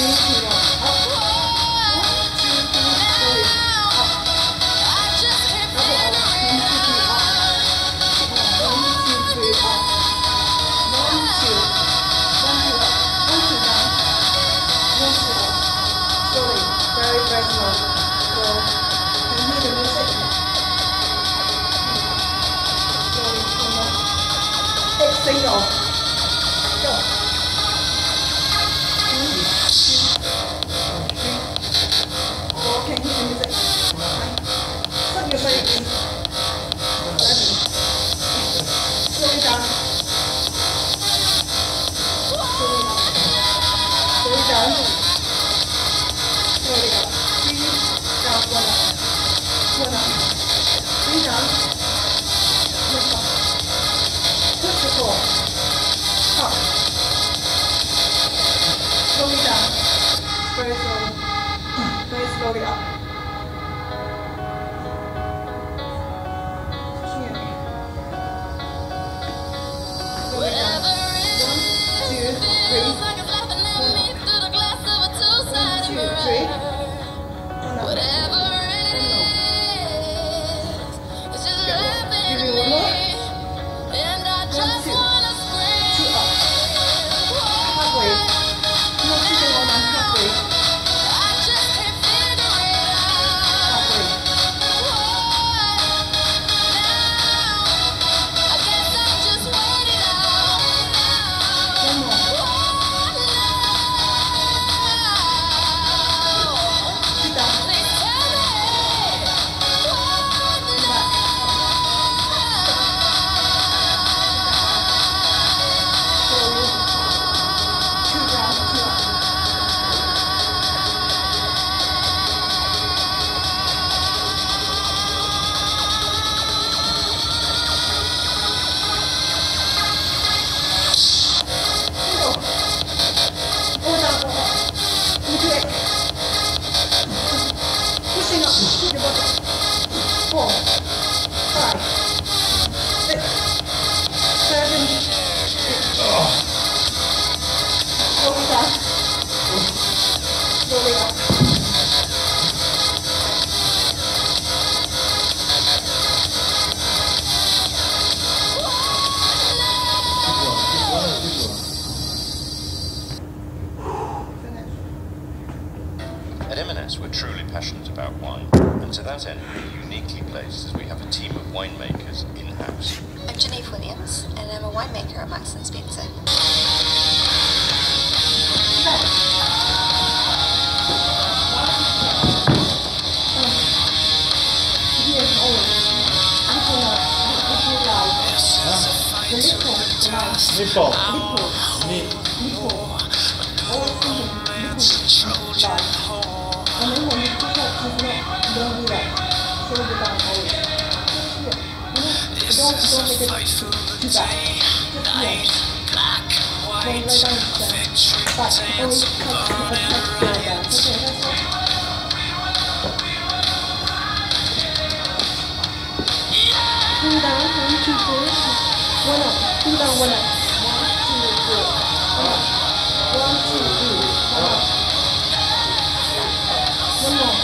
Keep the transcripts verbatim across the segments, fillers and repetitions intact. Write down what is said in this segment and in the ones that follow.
We're truly passionate about wine, and to that end we're uniquely placed as we have a team of winemakers in-house. I'm Janine Williams, and I'm a winemaker at Max and Spencer. Nipple. Nipple. And then when you push up, just not, don't do that. Shoulder down always. Just here. Don't, don't make it too, too bad. Just here. Don't lay down stand. But always touch, touch, touch your down. Okay, that's it. Two down, one, two, three. One up. Two down, one up. One, two, three. One up. One, two, three. One up. One more.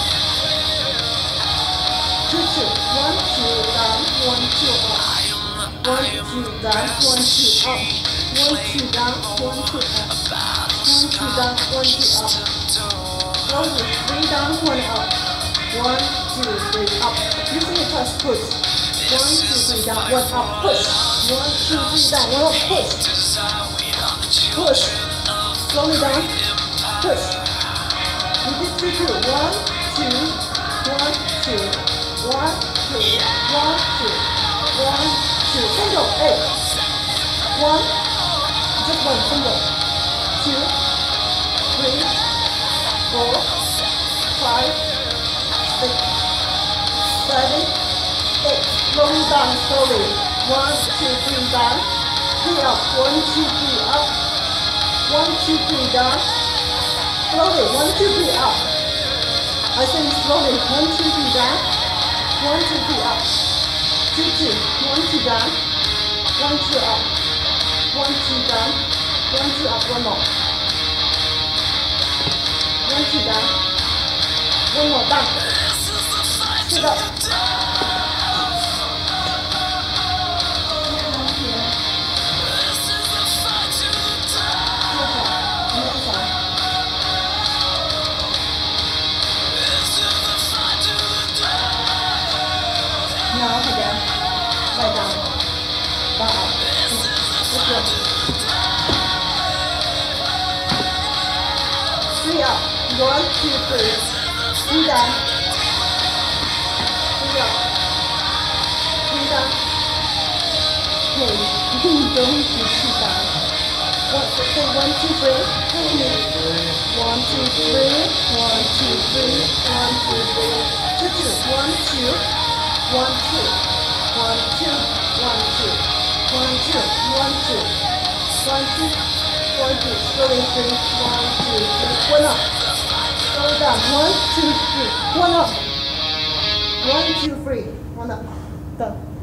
Two, two. One, two, down, one, two, up. One, two, down, one, two, up. One, two, down, one, two, up. One, two, down, one, two, up. Slowly, three down, one up. One, two, three, up. Using the touch, push. One, two, three, down, one up, push. One, two, three, down, one up, push. Push. Slowly down, push. We did two, two. One, two, one, two, one, two, one, two, one, two. Single, eight. One, just one, single. Two, three, four, five, six, seven, eight. Slowly down, slowly. One, two, three, down. Three up. One, two, three, up. One, two, three, down. Slowly. One, two, three, up. I say slowly. One, two, three, down. One, two, three, up. Two, two. One, two, down. One, two, up. One, two, down. One, two, up. One more. One, two, down. One more, down. Sit up. Now again, lie down, back up, let's go. Three up, one, two, three, three down, three up, three down. Hey, don't be too down. One, say one, two, three, hey me. One, two, three, one, two, three, one, two, three, two, two, one, two. One, two, one, two, one, two, one, two, one, two, one, two, one, two, slowly three, one, two, three, one up, slow down, one, two, three, one up, one, two, three, one up, done.